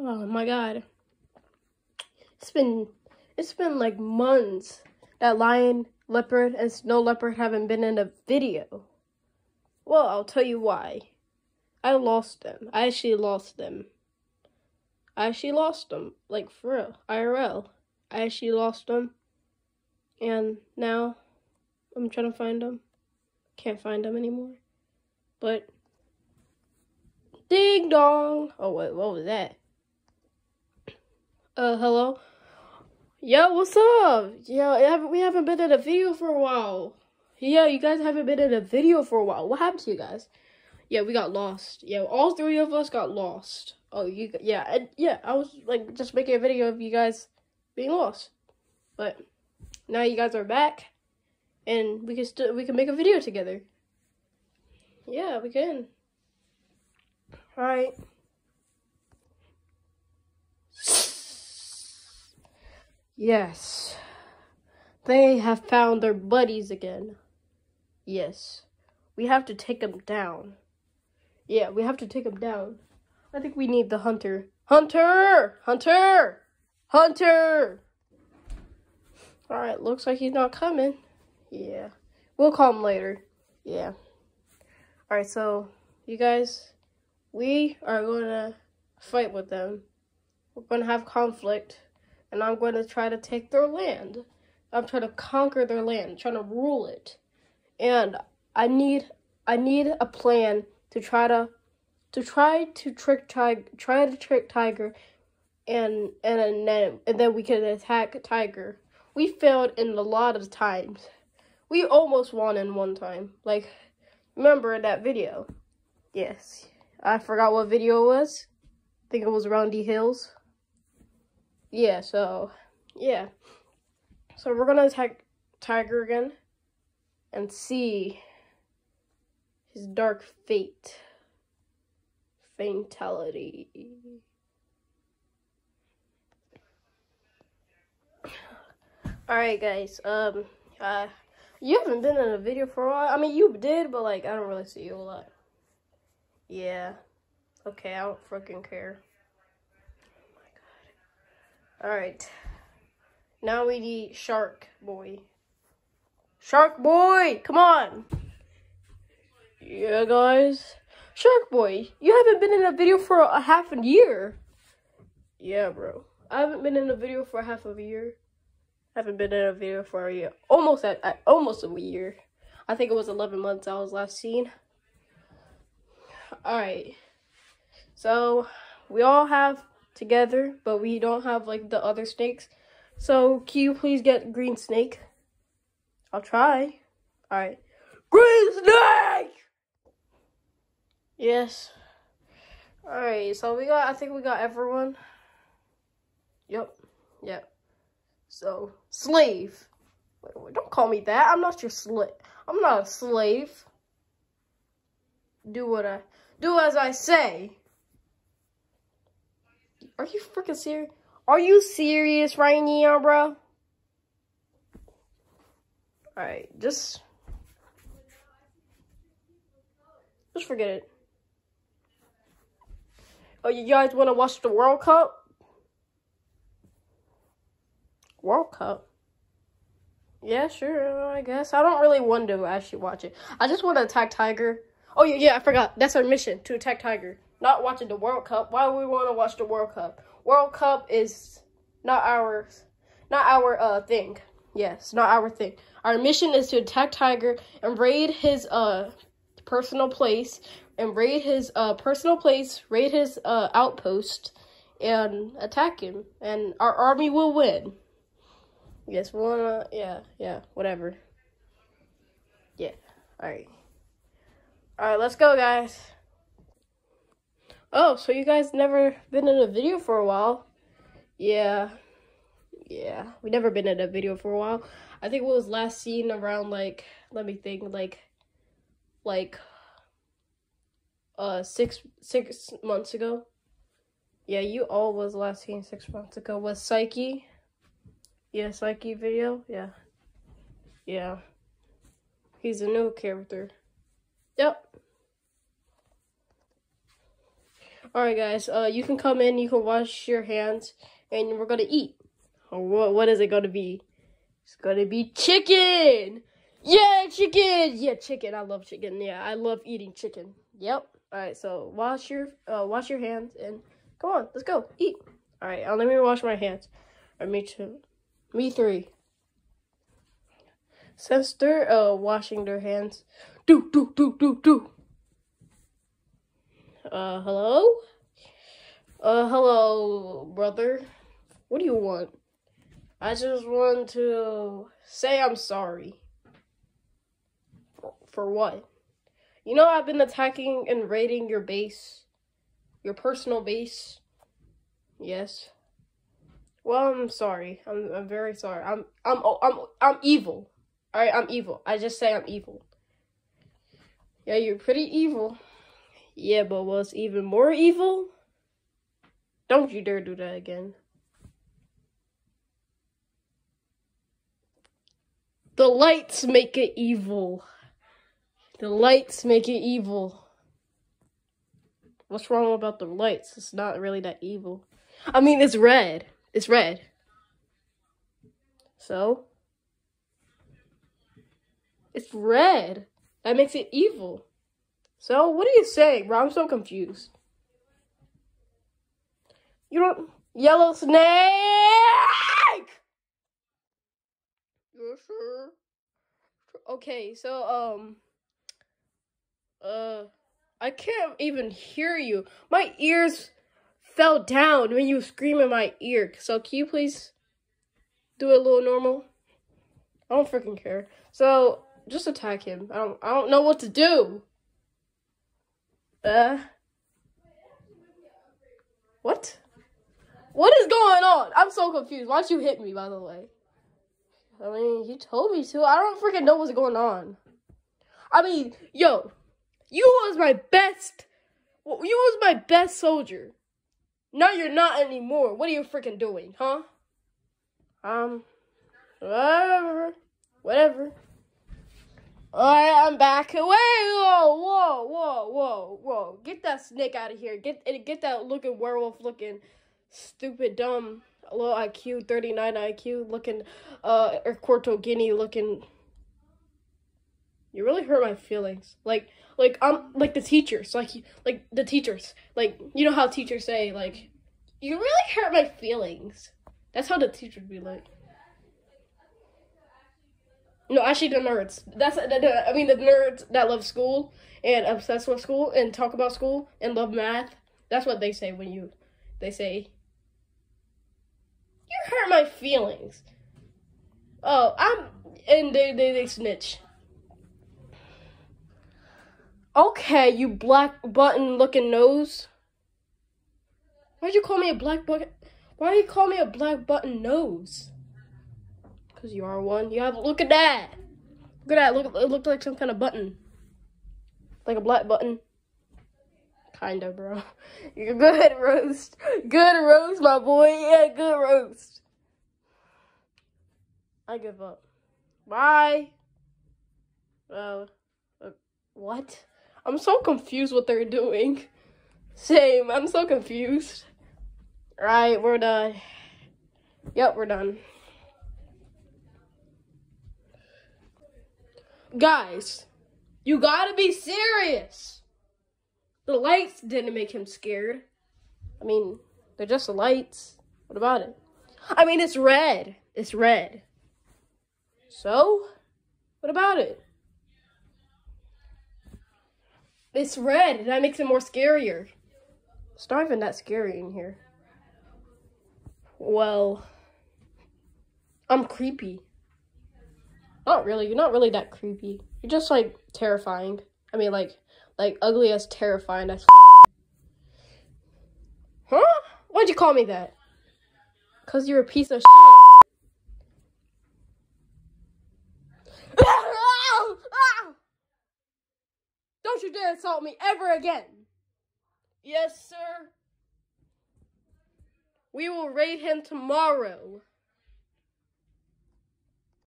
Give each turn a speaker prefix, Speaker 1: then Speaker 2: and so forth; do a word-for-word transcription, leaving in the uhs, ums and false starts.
Speaker 1: Oh my god. It's been it's been like months that Lion Leopard and Snow Leopard haven't been in a video. Well, I'll tell you why. I lost them. I actually lost them. I actually lost them. Like, for real. I R L. I actually lost them. And now I'm trying to find them. Can't find them anymore. But ding dong. Oh wait, what was that? Uh, hello? Yo, what's up? Yo, we haven't been in a video for a while. Yeah, you guys haven't been in a video for a while. What happened to you guys? Yeah, we got lost. Yeah, all three of us got lost. Oh, you, yeah, and yeah, I was like just making a video of you guys being lost. But now you guys are back, and we can still we can make a video together. Yeah, we can. All right. Yes, they have found their buddies again. Yes, we have to take them down. Yeah, we have to take them down. I think we need the hunter. Hunter! Hunter! Hunter! Alright, looks like he's not coming. Yeah, we'll call him later. Yeah. Alright, so, you guys, we are going to fight with them. We're going to have conflict. And I'm going to try to take their land. I'm trying to conquer their land, trying to rule it. And I need, I need a plan to try to, to try to trick Tiger, try to trick Tiger, and and then and then we can attack Tiger. We failed in a lot of times. We almost won in one time. Like, remember in that video? Yes, I forgot what video it was. I think it was Roundy Hills. Yeah, so, yeah. So we're gonna attack Tiger again and see his dark fate. Fatality. Alright, guys, um, uh, you haven't been in a video for a while. I mean, you did, but, like, I don't really see you a lot. Yeah. Okay, I don't freaking care. Alright. Now we need Shark Boy. Shark Boy! Come on! Yeah, guys. Shark Boy, you haven't been in a video for a half a year. Yeah, bro. I haven't been in a video for half of a year. I haven't been in a video for a year. Almost at, at almost a year. I think it was eleven months I was last seen. Alright. So, we all have together, but we don't have like the other snakes. So can you please get green snake? I'll try. All right, green snake. Yes. All right. So we got. I think we got everyone. Yep. Yep. So slave. Wait, wait, don't call me that. I'm not your slave. I'm not a slave. Do what I do as I say. Are you freaking serious? Are you serious right now, bro? Alright, just... Just forget it. Oh, you guys want to watch the World Cup? World Cup? Yeah, sure, I guess. I don't really want to actually watch it. I just want to attack Tiger. Oh, yeah, yeah, I forgot. That's our mission, to attack Tiger. Not watching the World Cup. Why do we want to watch the World Cup? World Cup is not our, not our uh thing. Yes, not our thing. Our mission is to attack Tiger and raid his uh personal place and raid his uh personal place, raid his uh outpost, and attack him. And our army will win. Yes, we wanna. Yeah, yeah, whatever. Yeah. All right. All right, let's go, guys. Oh, so you guys never been in a video for a while? Yeah. Yeah, we never been in a video for a while. I think it was last seen around, like, let me think, like, like, uh, six, six months ago. Yeah, you all was last seen six months ago. Was Psyche? Yeah, Psyche video? Yeah. Yeah. He's a new character. Yep. Alright, guys. Uh, you can come in. You can wash your hands. And we're going to eat. Oh, what, what is it going to be? It's going to be chicken. Yeah, chicken. Yeah, chicken. I love chicken. Yeah, I love eating chicken. Yep. Alright, so wash your, uh, wash your hands. And come on. Let's go. Eat. Alright, uh, let me wash my hands. Alright, me two. Me three. Since they're uh, washing their hands. Do, do, do, do, do. Uh, hello? Uh, hello, brother. What do you want? I just want to say I'm sorry. For, for what? You know I've been attacking and raiding your base. Your personal base. Yes. Well, I'm sorry. I'm I'm very sorry. I'm I'm I'm I'm evil. All right, I'm evil. I just say I'm evil. Yeah, you're pretty evil. Yeah, but what's even more evil? Don't you dare do that again. The lights make it evil. The lights make it evil. What's wrong about the lights? It's not really that evil. I mean, it's red. It's red. So? It's red. That makes it evil. So, what are you saying, bro? I'm so confused. You don't... Yellow snake! Yes, sir. Okay, so, um... Uh... I can't even hear you. My ears fell down when you scream in my ear. So, can you please do it a little normal? I don't freaking care. So, just attack him. I don't, I don't know what to do. Uh... What? What is going on? I'm so confused. Why'd you hit me, by the way? I mean, you told me to. I don't freaking know what's going on. I mean, yo, you was my best, you was my best soldier. Now you're not anymore. What are you freaking doing, huh? Um, whatever, whatever. Alright, I'm back. Wait, whoa, whoa, whoa, whoa, whoa. Get that snake out of here. Get, get that looking werewolf looking stupid, dumb, low I Q, thirty-nine I Q looking, uh, Equatorial Guinea looking. You really hurt my feelings. Like, like, um, like the teachers, like, like the teachers, like, you know how teachers say, like, you really hurt my feelings. That's how the teachers be like. No, actually, the nerds. That's, I mean, the nerds that love school and obsessed with school and talk about school and love math. That's what they say when you, they say, you hurt my feelings. Oh, I'm, and they, they, they snitch. Okay, you black button looking nose. Why'd you call me a black button? Why do you call me a black button nose? Because you are one. You have, look at that. Look at that. Look, it looked like some kind of button. Like a black button. Kinda, bro. You're good roast. Good roast, my boy. Yeah, good roast. I give up. Bye. Uh, uh, what? I'm so confused what they're doing. Same. I'm so confused. Alright, we're done. Yep, we're done. Guys, you gotta be serious. The lights didn't make him scared. I mean, they're just the lights. What about it? I mean, it's red. It's red. So, what about it? It's red. That makes it more scarier. It's not even that scary in here. Well, I'm creepy. Not really. You're not really that creepy. You're just, like, terrifying. I mean, like, like, ugly as terrifying as f***. Huh? Why'd you call me that? Because you're a piece of shit. Don't you dare insult me ever again. Yes, sir. We will raid him tomorrow.